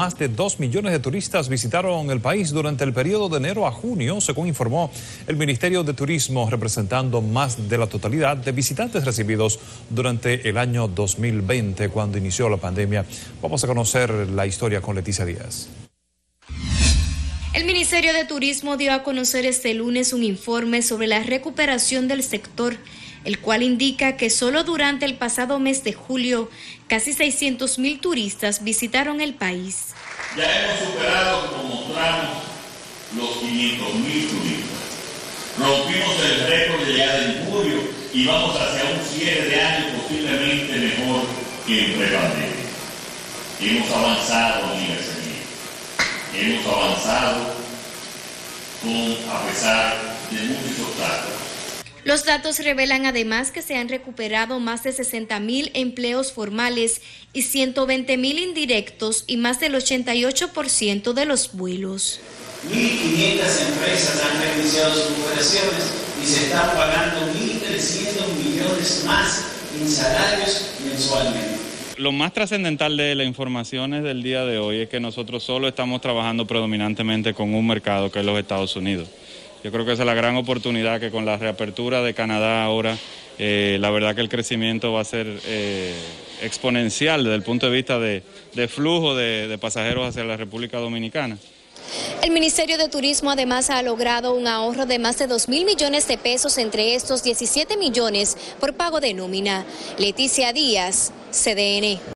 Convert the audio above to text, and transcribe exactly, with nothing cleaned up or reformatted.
Más de dos millones de turistas visitaron el país durante el periodo de enero a junio, según informó el Ministerio de Turismo, representando más de la totalidad de visitantes recibidos durante el año dos mil veinte, cuando inició la pandemia. Vamos a conocer la historia con Leticia Díaz. El Ministerio de Turismo dio a conocer este lunes un informe sobre la recuperación del sector, el cual indica que solo durante el pasado mes de julio, casi seiscientos mil turistas visitaron el país. Ya hemos superado, como mostramos, los quinientos mil turistas. Rompimos el récord de llegada en julio y vamos hacia un cierre de año posiblemente mejor que en prepandemia. Hemos avanzado, amigas y Hemos avanzado con, a pesar de muchos obstáculos. Los datos revelan además que se han recuperado más de sesenta mil empleos formales y ciento veinte mil indirectos y más del ochenta y ocho por ciento de los vuelos. mil quinientas empresas han reiniciado sus operaciones y se están pagando mil trescientos millones más en salarios mensualmente. Lo más trascendental de las informaciones del día de hoy es que nosotros solo estamos trabajando predominantemente con un mercado que es los Estados Unidos. Yo creo que esa es la gran oportunidad, que con la reapertura de Canadá ahora, eh, la verdad que el crecimiento va a ser eh, exponencial desde el punto de vista de, de flujo de, de pasajeros hacia la República Dominicana. El Ministerio de Turismo además ha logrado un ahorro de más de dos mil millones de pesos, entre estos diecisiete millones por pago de nómina. Leticia Díaz, C D N.